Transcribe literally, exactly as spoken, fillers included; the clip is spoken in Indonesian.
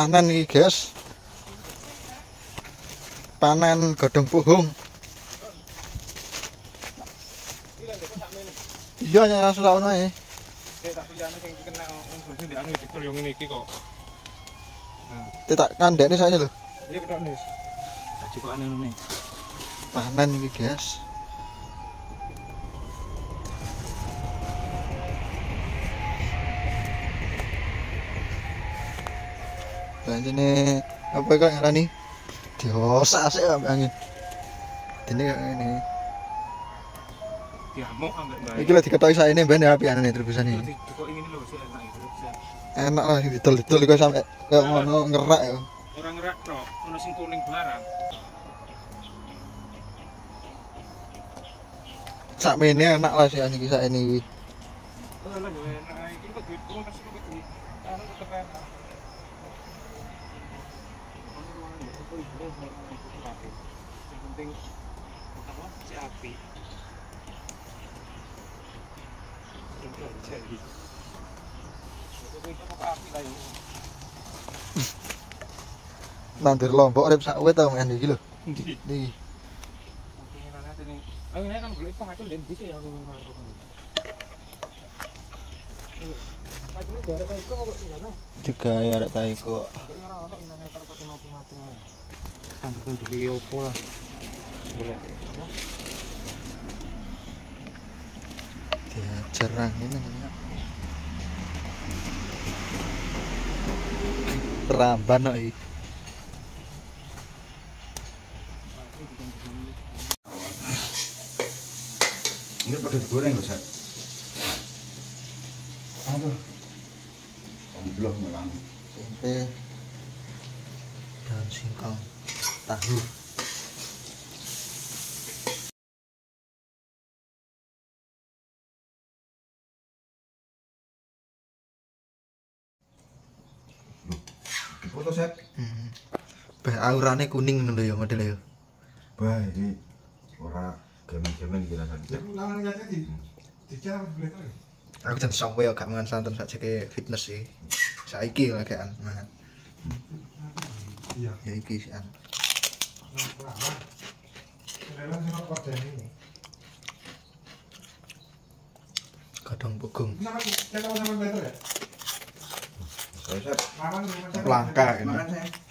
panen iki, guys. Panen godhong puhung. Iya ya langsung ono ae. Tak piyane sing kena ngene ndek anu dikol yo ngene iki kok. Nah, tak kandhane saja lho. Iya ketok nis. Aji kok anu nih. Panen iki, guys. Banjene apa kok ngarani? Diosak sik ambek angin. Dene kok ngene. Diamuk ambek mbak. Iki lho diketoki saene ben ya apiane terbusane. Kok ngene lho sik enak iki. Enak lah didol-didol kok sampe kok ngono ngerak ya. Ora ngerak tok, ono sing kuning barang. Sakmene enak lah sih iki saene iki. Oh lha yo enak iki kok duit kurang kasih kok duit. Anu tetep enak. Yang penting apa si api. Jadi. Itu kok api lah yo. Nandur lombok urip sak wit to men iki lho. Niki. Ayo kan golek pangacul den dhisik ya aku. Juga ya arek taiko. Sampai beli opo lah. Boleh. Diajar angin namanya. Ramban kok iki. Ini pada digoreng loh, Sat. Aduh. Belum melang. Tempe. Daun singkong. Tahu. Foto, Sat. Hmm. Bah aurane kuning ngono lho ya modele ya. Bah, ini ora gemen-gemen iki rasane. Ulangan ya tadi. Dicara boleh kali. Aku jan sampe ya gak mangan santen sakjane fitness sih. Saiki lagi an mangan. Iya. Ya iki sih an. Dalam sama kode ini. Godhong pugung. Sama sama betul ya? Saya, Sat. Makan Langka ini. Makan saya.